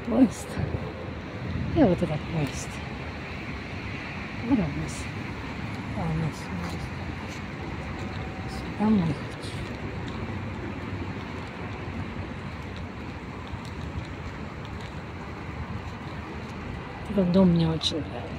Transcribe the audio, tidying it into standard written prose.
поезд. И вот этот поезд. Вот у нас. А у нас сюда мы хотим. Этот дом мне очень нравится.